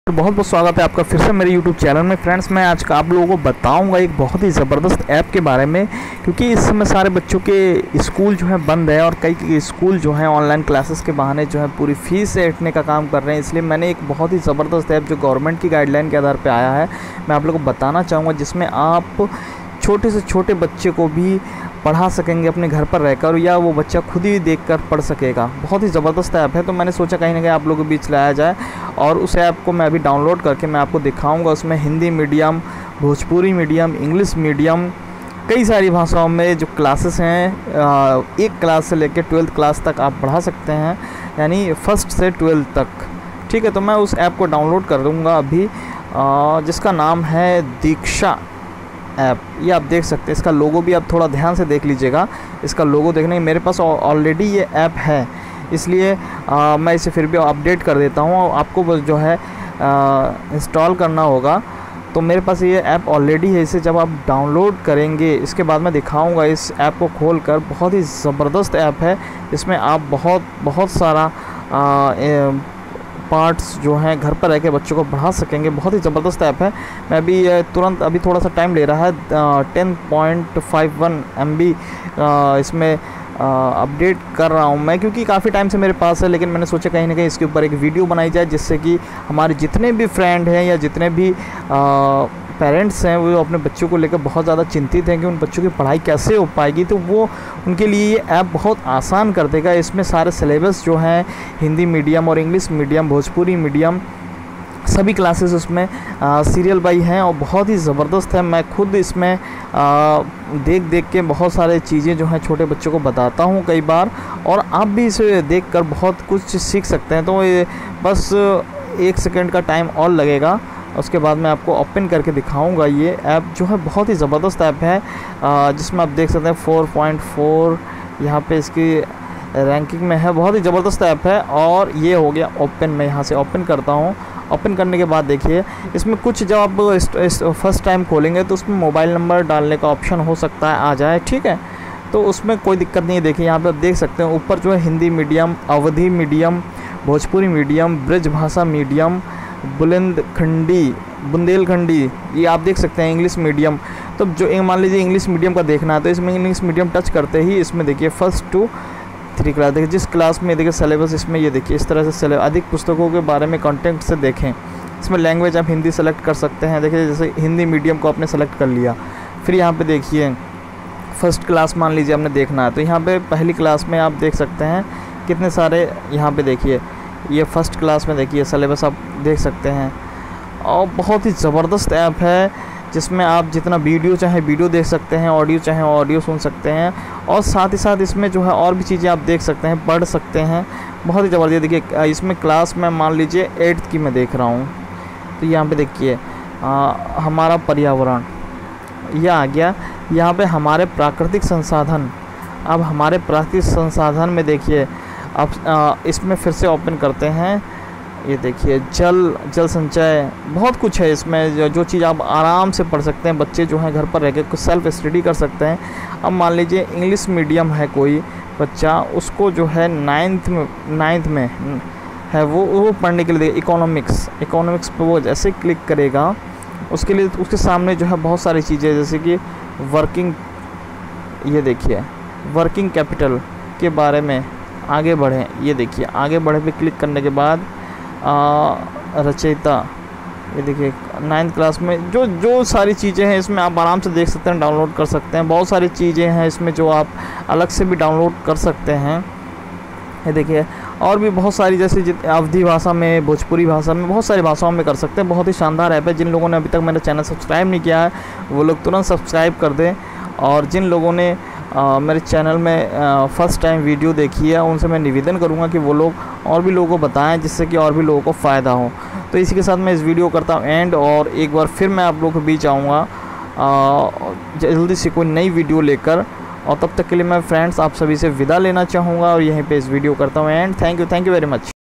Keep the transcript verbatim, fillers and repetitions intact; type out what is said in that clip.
तो बहुत बहुत स्वागत है आपका फिर से मेरे YouTube चैनल में। फ्रेंड्स, मैं आज का आप लोगों को बताऊंगा एक बहुत ही ज़बरदस्त ऐप के बारे में, क्योंकि इस समय सारे बच्चों के स्कूल जो है बंद है और कई स्कूल जो हैं ऑनलाइन क्लासेस के बहाने जो है पूरी फीस ऐंठने का काम कर रहे हैं। इसलिए मैंने एक बहुत ही ज़बरदस्त ऐप जो गवर्नमेंट की गाइडलाइन के आधार पर आया है, मैं आप लोगों को बताना चाहूँगा, जिसमें आप छोटे से छोटे बच्चे को भी पढ़ा सकेंगे अपने घर पर रहकर, या वो बच्चा खुद ही देखकर पढ़ सकेगा। बहुत ही ज़बरदस्त ऐप है, तो मैंने सोचा कहीं ना कहीं आप लोगों के बीच लाया जाए। और उस ऐप को मैं अभी डाउनलोड करके मैं आपको दिखाऊंगा। उसमें Hindi medium, Bhojpuri medium, English medium, कई सारी भाषाओं में जो क्लासेस हैं, एक क्लास से लेकर ट्वेल्थ क्लास तक आप पढ़ा सकते हैं, यानी फर्स्ट से ट्वेल्थ तक। ठीक है, तो मैं उस ऐप को डाउनलोड कर दूँगा अभी, जिसका नाम है दीक्षा ऐप। ये आप देख सकते हैं, इसका लोगो भी आप थोड़ा ध्यान से देख लीजिएगा। इसका लोगो देखने मेरे पास ऑलरेडी ये ऐप है, इसलिए आ, मैं इसे फिर भी अपडेट कर देता हूँ। आपको बस जो है इंस्टॉल करना होगा। तो मेरे पास ये ऐप ऑलरेडी है। इसे जब आप डाउनलोड करेंगे, इसके बाद मैं दिखाऊंगा इस ऐप को खोलकर। बहुत ही ज़बरदस्त ऐप है, इसमें आप बहुत बहुत सारा आ, ए, पार्ट्स जो हैं घर पर रह के बच्चों को पढ़ा सकेंगे। बहुत ही ज़बरदस्त ऐप है। मैं अभी तुरंत अभी थोड़ा सा टाइम ले रहा है, ten point five one MB बी इसमें अपडेट कर रहा हूं मैं, क्योंकि काफ़ी टाइम से मेरे पास है। लेकिन मैंने सोचा कहीं ना कहीं इसके ऊपर एक वीडियो बनाई जाए, जिससे कि हमारे जितने भी फ्रेंड हैं या जितने भी आ, पेरेंट्स हैं, वो अपने बच्चों को लेकर बहुत ज़्यादा चिंतित हैं कि उन बच्चों की पढ़ाई कैसे हो पाएगी, तो वो उनके लिए ये ऐप बहुत आसान कर देगा। इसमें सारे सिलेबस जो हैं हिंदी मीडियम और इंग्लिश मीडियम, भोजपुरी मीडियम, सभी क्लासेस उसमें सीरियल बाई हैं और बहुत ही ज़बरदस्त है। मैं खुद इसमें आ, देख देख के बहुत सारे चीज़ें जो हैं छोटे बच्चों को बताता हूं कई बार, और आप भी इसे देखकर बहुत कुछ सीख सकते हैं। तो ये बस एक सेकंड का टाइम और लगेगा, उसके बाद मैं आपको ओपन करके दिखाऊंगा। ये ऐप जो है बहुत ही ज़बरदस्त ऐप है, जिसमें आप देख सकते हैं फोर पॉइंट फोर यहाँ पे इसकी रैंकिंग में है। बहुत ही ज़बरदस्त ऐप है। और ये हो गया ओपन। मैं यहाँ से ओपन करता हूँ। ओपन करने के बाद देखिए, इसमें कुछ जब आप फर्स्ट टाइम खोलेंगे तो उसमें मोबाइल नंबर डालने का ऑप्शन हो सकता है आ जाए। ठीक है, तो उसमें कोई दिक्कत नहीं है। देखिए यहाँ पे आप देख सकते हैं ऊपर जो है Hindi medium, Awadhi medium, Bhojpuri medium, Braj Bhasha medium, Bundelkhandi Bundelkhandi ये आप देख सकते हैं इंग्लिश मीडियम। तो जो मान लीजिए इंग्लिश मीडियम का देखना है, तो इसमें इंग्लिश मीडियम टच करते ही इसमें देखिए फर्स्ट टू थ्री क्लास, देखिए जिस क्लास में देखिए सिलेबस इसमें ये देखिए इस तरह से सिलेबस, अधिक पुस्तकों के बारे में कंटेंट से देखें। इसमें लैंग्वेज आप हिंदी सेलेक्ट कर सकते हैं। देखिए जैसे हिंदी मीडियम को आपने सेलेक्ट कर लिया, फिर यहाँ पे देखिए फर्स्ट क्लास मान लीजिए आपने देखना है, तो यहाँ पे पहली क्लास में आप देख सकते हैं कितने सारे, यहाँ पे देखिए ये फर्स्ट क्लास में देखिए सिलेबस आप देख सकते हैं। और बहुत ही ज़बरदस्त ऐप है, जिसमें आप जितना वीडियो चाहे वीडियो देख सकते हैं, ऑडियो चाहे ऑडियो सुन सकते हैं, और साथ ही साथ इसमें जो है और भी चीज़ें आप देख सकते हैं, पढ़ सकते हैं। बहुत ही ज़बरदस्त। देखिए इसमें क्लास में मान लीजिए एट्थ की मैं देख रहा हूँ, तो यहाँ पे देखिए हमारा पर्यावरण यह आ गया। यहाँ पे हमारे प्राकृतिक संसाधन, अब हमारे प्राकृतिक संसाधन में देखिए अब इसमें फिर से ओपन करते हैं। ये देखिए जल जल संचय, बहुत कुछ है इसमें, जो, जो चीज़ आप आराम से पढ़ सकते हैं। बच्चे जो हैं घर पर रह के कुछ सेल्फ स्टडी कर सकते हैं। अब मान लीजिए इंग्लिश मीडियम है कोई बच्चा, उसको जो है नाइन्थ में नाइन्थ में है वो वो पढ़ने के लिए इकोनॉमिक्स इकोनॉमिक्स पर वो जैसे क्लिक करेगा, उसके लिए उसके सामने जो है बहुत सारी चीज़ें, जैसे कि वर्किंग, ये देखिए वर्किंग कैपिटल के बारे में आगे बढ़ें। ये देखिए आगे बढ़े पे क्लिक करने के बाद रचयिता, ये देखिए नाइन्थ क्लास में जो जो सारी चीज़ें हैं इसमें आप आराम से देख सकते हैं, डाउनलोड कर सकते हैं। बहुत सारी चीज़ें हैं इसमें जो आप अलग से भी डाउनलोड कर सकते हैं। ये देखिए और भी बहुत सारी, जैसे जित अवधी भाषा में, भोजपुरी भाषा में, बहुत सारी भाषाओं में कर सकते हैं। बहुत ही शानदार ऐप है। जिन लोगों ने अभी तक मेरा चैनल सब्सक्राइब नहीं किया है वो लोग तुरंत सब्सक्राइब कर दें, और जिन लोगों ने आ, मेरे चैनल में फ़र्स्ट टाइम वीडियो देखी है उनसे मैं निवेदन करूंगा कि वो लोग और भी लोगों को बताएं, जिससे कि और भी लोगों को फ़ायदा हो। तो इसी के साथ मैं इस वीडियो करता हूं एंड, और एक बार फिर मैं आप लोगों के बीच आऊँगा जल्दी से कोई नई वीडियो लेकर। और तब तक के लिए मैं फ्रेंड्स आप सभी से विदा लेना चाहूँगा, और यहीं पे इस वीडियो करता हूँ end. Thank you thank you very much.